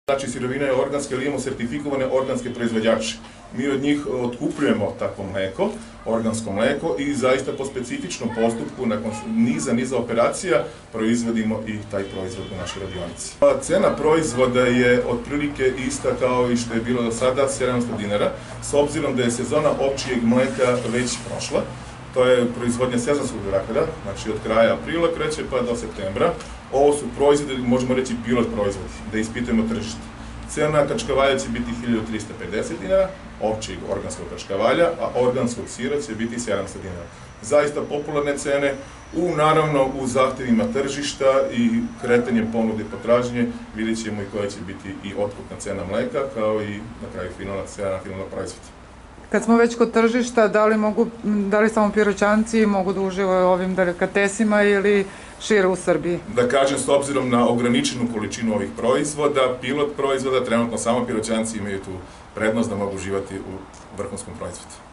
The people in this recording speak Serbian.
Znači, sirovina je organska, ali imamo sertifikovane organske proizvođače. Mi od njih otkupljujemo takvo mleko, organsko mleko, i zaista po specifičnom postupku, nakon niza operacija, proizvodimo i taj proizvod u našoj radionici. Cena proizvoda je otprilike ista kao i što je bilo do sada, 700 dinara, s obzirom da je sezona ovčjeg mleka već prošla. To je proizvodnja sezonskog rakada, znači od kraja aprila kreće pa do septembra. Ovo su proizvodi, možemo reći pilot proizvodi, da ispitujemo tržište. Cena kačkavalja će biti 1350 dinara, ovčjeg organskog kačkavalja, a organskog sira će biti 700 dinara. Zaista popularne cene, naravno u zahtevima tržišta i kretanjem ponude i potražnje, vidjet ćemo i koja će biti i otkupna cena mleka, kao i na kraju cena finalnog proizvoda. Kad smo već kod tržišta, da li samo Piroćanci mogu da uživaju ovim delikatesima ili šire u Srbiji? Da kažem, s obzirom na ograničenu količinu ovih proizvoda, pilot proizvoda, trenutno samo Piroćanci imaju tu prednost da mogu uživati u vrhunskom proizvodu.